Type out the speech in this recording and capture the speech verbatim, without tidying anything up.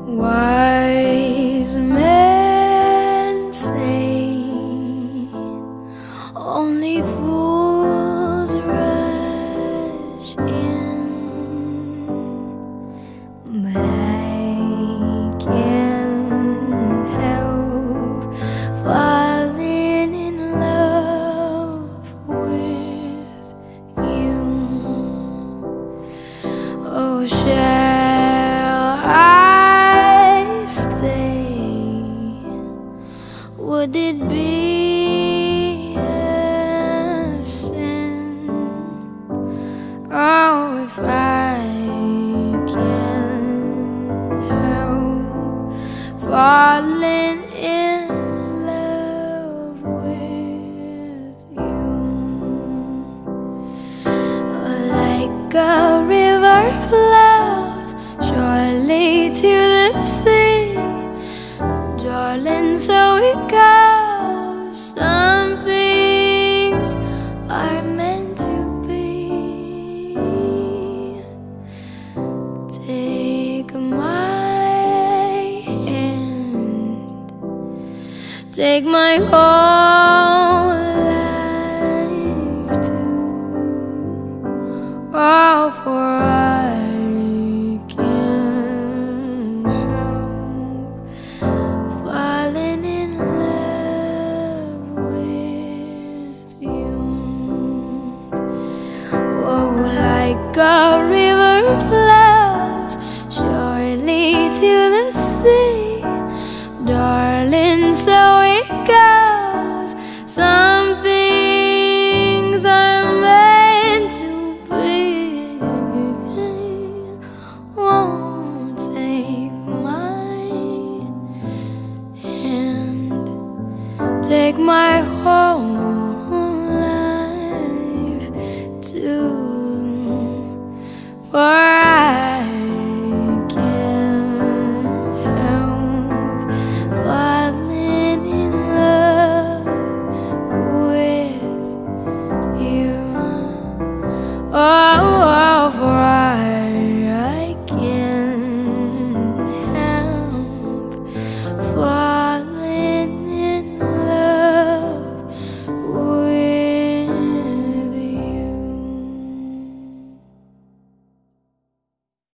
Wise men say only fools rush in, but I can't help falling in love with you. Oh, shall I stay? Would it be a sin? Oh, if I can't help falling in love with you. Like a river flows surely to the sea, darling, so it goes. Some things are meant to be. Take my hand, take my whole life too. Oh, for I can't help falling in love with you. Oh, like a river flows surely to the sea, darling, so it goes. Some things are meant to be. Won't take my hand, take my heart.